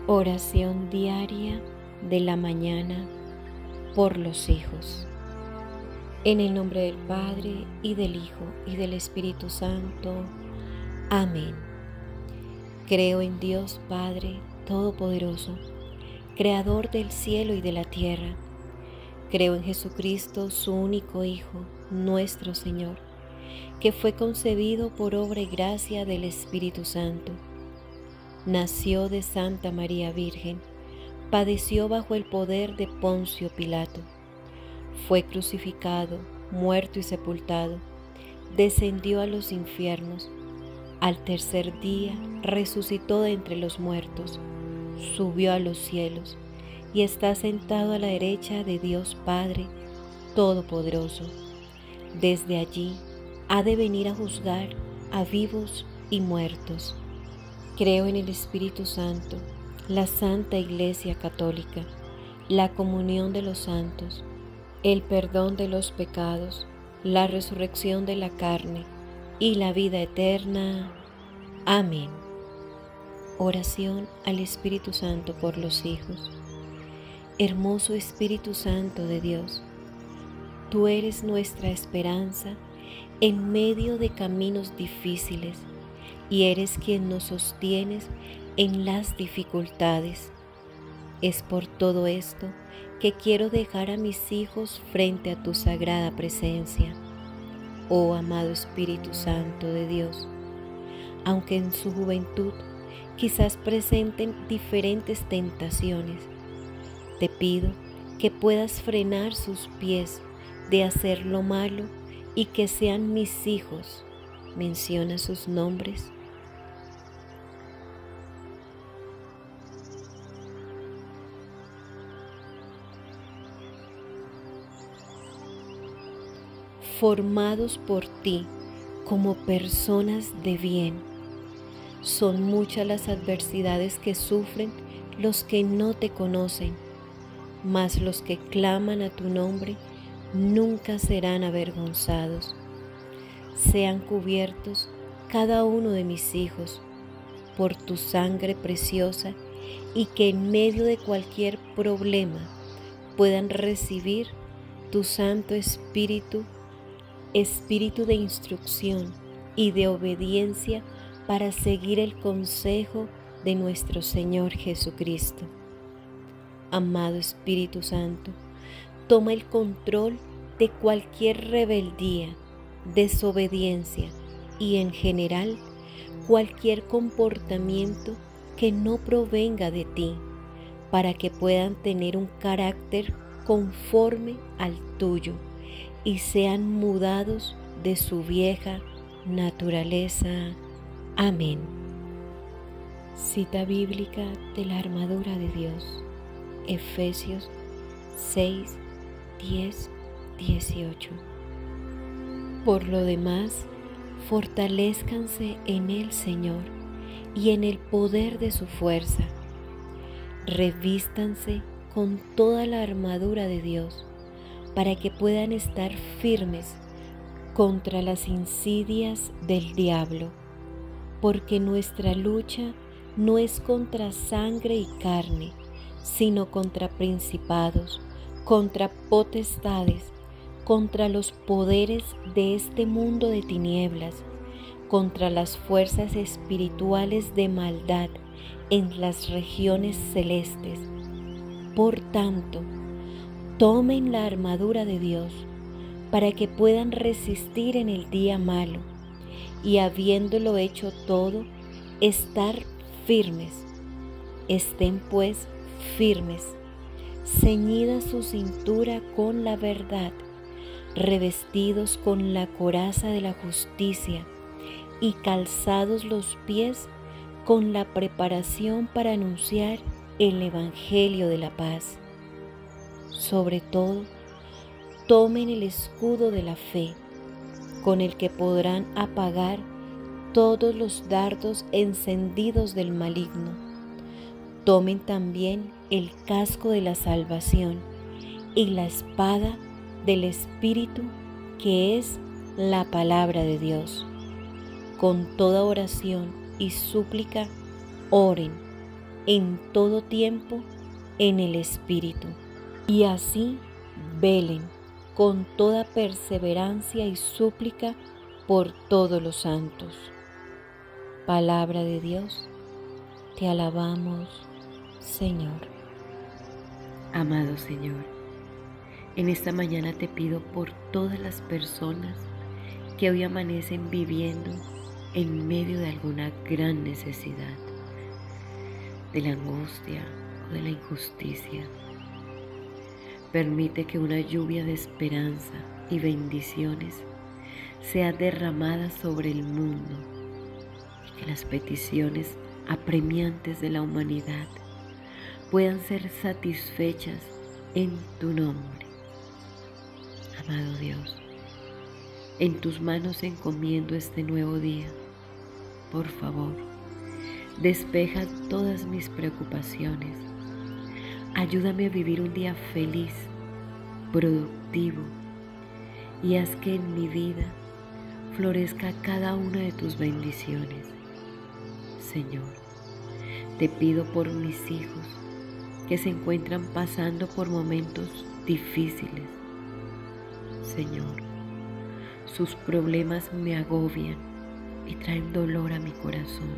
Oración diaria de la mañana por los hijos. En el nombre del Padre, y del Hijo, y del Espíritu Santo. Amén. Creo en Dios Padre Todopoderoso, Creador del cielo y de la tierra. Creo en Jesucristo, su único Hijo, nuestro Señor, que fue concebido por obra y gracia del Espíritu Santo. Nació de Santa María Virgen, padeció bajo el poder de Poncio Pilato, fue crucificado, muerto y sepultado, descendió a los infiernos, al tercer día resucitó de entre los muertos, subió a los cielos y está sentado a la derecha de Dios Padre Todopoderoso. Desde allí ha de venir a juzgar a vivos y muertos. Creo en el Espíritu Santo, la Santa Iglesia Católica, la comunión de los santos, el perdón de los pecados, la resurrección de la carne y la vida eterna. Amén. Oración al Espíritu Santo por los hijos. Hermoso Espíritu Santo de Dios, tú eres nuestra esperanza en medio de caminos difíciles, y eres quien nos sostienes en las dificultades. Es por todo esto que quiero dejar a mis hijos frente a tu sagrada presencia, oh amado Espíritu Santo de Dios. Aunque en su juventud quizás presenten diferentes tentaciones, te pido que puedas frenar sus pies de hacer lo malo y que sean mis hijos. Menciona sus nombres. Formados por ti como personas de bien. Son muchas las adversidades que sufren los que no te conocen, mas los que claman a tu nombre nunca serán avergonzados. Sean cubiertos cada uno de mis hijos por tu sangre preciosa, y que en medio de cualquier problema puedan recibir tu Santo Espíritu, Espíritu de instrucción y de obediencia para seguir el consejo de nuestro Señor Jesucristo. Amado Espíritu Santo, toma el control de cualquier rebeldía, desobediencia y en general cualquier comportamiento que no provenga de ti, para que puedan tener un carácter conforme al tuyo y sean mudados de su vieja naturaleza. Amén. Cita bíblica de la armadura de Dios, Efesios 6, 10, 18. Por lo demás, fortalézcanse en el Señor y en el poder de su fuerza. Revístanse con toda la armadura de Dios, para que puedan estar firmes contra las insidias del diablo, porque nuestra lucha no es contra sangre y carne, sino contra principados, contra potestades, contra los poderes de este mundo de tinieblas, contra las fuerzas espirituales de maldad en las regiones celestes. Por tanto, tomen la armadura de Dios para que puedan resistir en el día malo, y habiéndolo hecho todo, estar firmes. Estén pues firmes, ceñida su cintura con la verdad, revestidos con la coraza de la justicia y calzados los pies con la preparación para anunciar el Evangelio de la paz. Sobre todo, tomen el escudo de la fe, con el que podrán apagar todos los dardos encendidos del maligno. Tomen también el casco de la salvación y la espada del Espíritu, que es la palabra de Dios. Con toda oración y súplica, oren en todo tiempo en el Espíritu, y así velen con toda perseverancia y súplica por todos los santos. Palabra de Dios, te alabamos, Señor. Amado Señor, en esta mañana te pido por todas las personas que hoy amanecen viviendo en medio de alguna gran necesidad, de la angustia o de la injusticia. Permite que una lluvia de esperanza y bendiciones sea derramada sobre el mundo y que las peticiones apremiantes de la humanidad puedan ser satisfechas en tu nombre. Amado Dios, en tus manos encomiendo este nuevo día. Por favor, despeja todas mis preocupaciones. Ayúdame a vivir un día feliz, productivo, y haz que en mi vida florezca cada una de tus bendiciones. Señor, te pido por mis hijos que se encuentran pasando por momentos difíciles. Señor, sus problemas me agobian y traen dolor a mi corazón.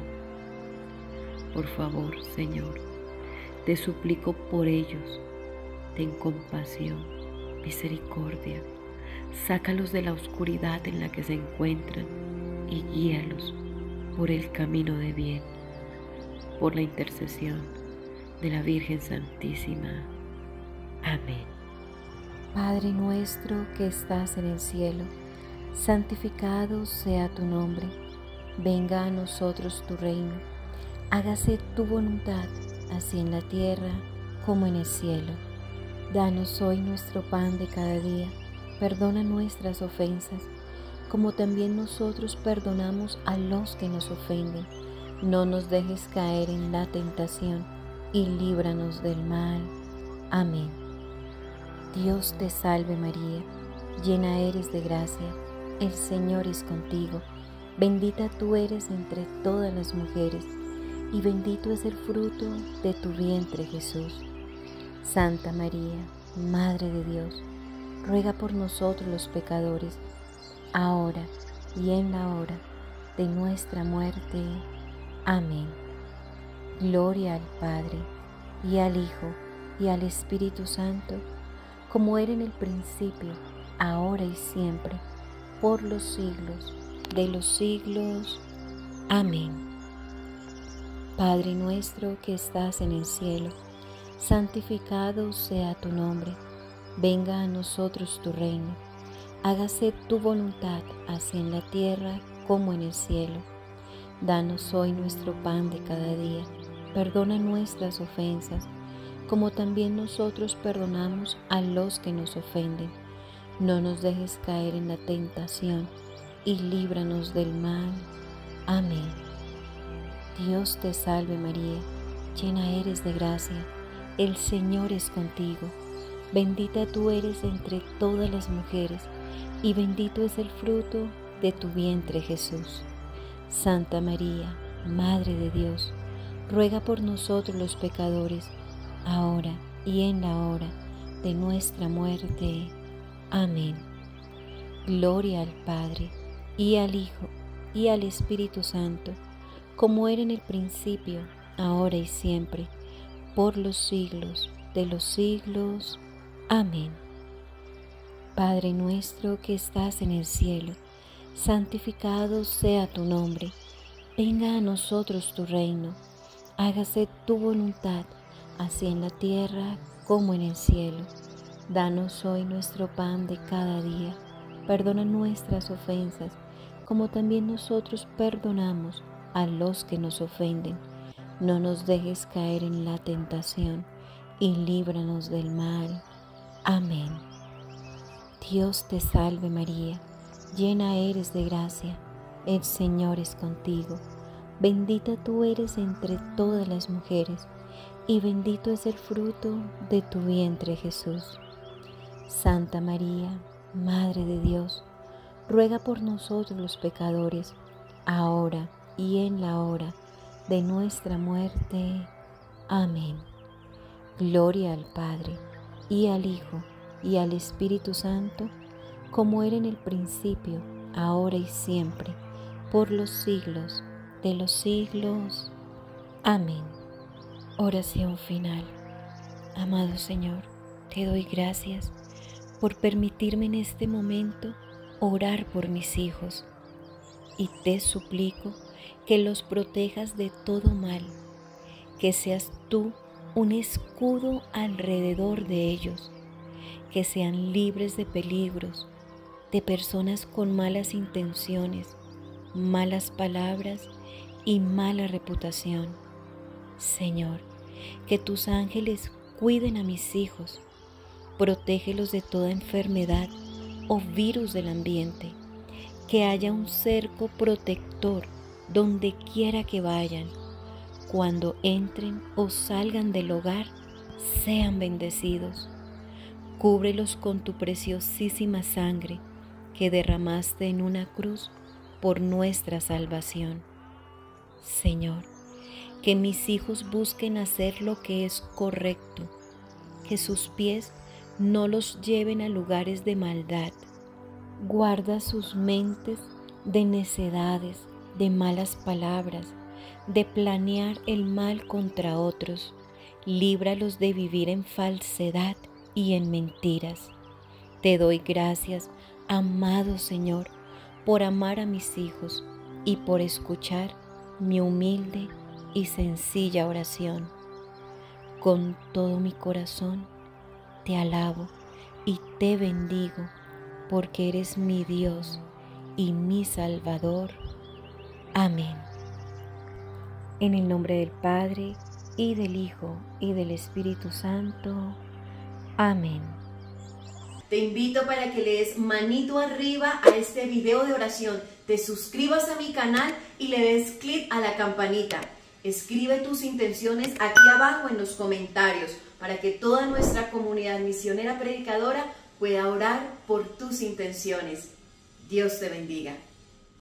Por favor, Señor, te suplico por ellos, ten compasión, misericordia, sácalos de la oscuridad en la que se encuentran y guíalos por el camino de bien, por la intercesión de la Virgen Santísima. Amén. Padre nuestro que estás en el cielo, santificado sea tu nombre. Venga a nosotros tu reino. Hágase tu voluntad, así en la tierra como en el cielo. Danos hoy nuestro pan de cada día. Perdona nuestras ofensas, como también nosotros perdonamos a los que nos ofenden. No nos dejes caer en la tentación y líbranos del mal. Amén. Dios te salve María, llena eres de gracia, el Señor es contigo. Bendita tú eres entre todas las mujeres, y bendito es el fruto de tu vientre Jesús. Santa María, Madre de Dios, ruega por nosotros los pecadores, ahora y en la hora de nuestra muerte. Amén. Gloria al Padre, y al Hijo, y al Espíritu Santo, como era en el principio, ahora y siempre, por los siglos de los siglos. Amén. Padre nuestro que estás en el cielo, santificado sea tu nombre. Venga a nosotros tu reino. Hágase tu voluntad, así en la tierra como en el cielo. Danos hoy nuestro pan de cada día. Perdona nuestras ofensas, como también nosotros perdonamos a los que nos ofenden. No nos dejes caer en la tentación y líbranos del mal. Amén. Dios te salve María, llena eres de gracia, el Señor es contigo. Bendita tú eres entre todas las mujeres, y bendito es el fruto de tu vientre Jesús. Santa María, Madre de Dios, ruega por nosotros los pecadores, ahora y en la hora de nuestra muerte. Amén. Gloria al Padre, y al Hijo, y al Espíritu Santo, como era en el principio, ahora y siempre, por los siglos de los siglos. Amén. Padre nuestro que estás en el cielo, santificado sea tu nombre. Venga a nosotros tu reino. Hágase tu voluntad, así en la tierra como en el cielo. Danos hoy nuestro pan de cada día. Perdona nuestras ofensas, como también nosotros perdonamos a los que nos ofenden. No nos dejes caer en la tentación y líbranos del mal. Amén. Dios te salve María, llena eres de gracia, el Señor es contigo. Bendita tú eres entre todas las mujeres, y bendito es el fruto de tu vientre Jesús. Santa María, Madre de Dios, ruega por nosotros los pecadores, ahora y en la hora de nuestra muerte. Amén. Gloria al Padre, y al Hijo, y al Espíritu Santo, como era en el principio, ahora y siempre, por los siglos de los siglos. Amén. Oración final. Amado Señor, te doy gracias por permitirme en este momento orar por mis hijos, y te suplico que los protejas de todo mal, que seas tú un escudo alrededor de ellos, que sean libres de peligros, de personas con malas intenciones, malas palabras y mala reputación. Señor, que tus ángeles cuiden a mis hijos, protégelos de toda enfermedad o virus del ambiente, que haya un cerco protector donde quiera que vayan. Cuando entren o salgan del hogar, sean bendecidos. Cúbrelos con tu preciosísima sangre que derramaste en una cruz por nuestra salvación. Señor, que mis hijos busquen hacer lo que es correcto, que sus pies no los lleven a lugares de maldad. Guarda sus mentes de necedades, de malas palabras, de planear el mal contra otros. Líbralos de vivir en falsedad y en mentiras. Te doy gracias, amado Señor, por amar a mis hijos y por escuchar mi humilde y sencilla oración. Con todo mi corazón te alabo y te bendigo, porque eres mi Dios y mi Salvador. Amén. En el nombre del Padre, y del Hijo, y del Espíritu Santo. Amén. Te invito para que le des manito arriba a este video de oración, te suscribas a mi canal y le des clic a la campanita. Escribe tus intenciones aquí abajo en los comentarios para que toda nuestra comunidad misionera predicadora pueda orar por tus intenciones. Dios te bendiga.